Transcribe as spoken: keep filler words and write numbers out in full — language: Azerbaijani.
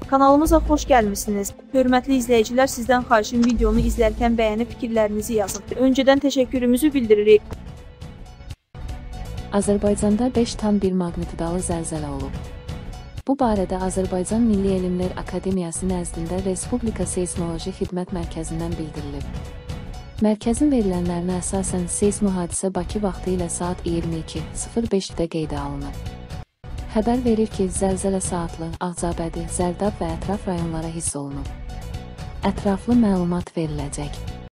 Kanalımıza xoş gəlmişsiniz. Hörmətli izləyicilər, sizdən xahişim videonu izlərkən bəyənib fikirlərinizi yazın. Öncədən təşəkkürümüzü bildiririk. Azərbaycanda beş tam bir maqnitidalı zəlzələ olub. Bu barədə Azərbaycan Milli Elmlər Akademiyası nəzdində Respublika Seysmoloji Xidmət Mərkəzindən bildirilib. Mərkəzin verilənlərinə əsasən seysmo hadisə Bakı vaxtı ilə saat iyirmi iki sıfır beşdə qeydə alınıb. Xəbər verir ki, zəlzələ Saatlı, Ağcabədi, Zərdab və ətraf rayonlara hiss olunub. Ətraflı məlumat veriləcək.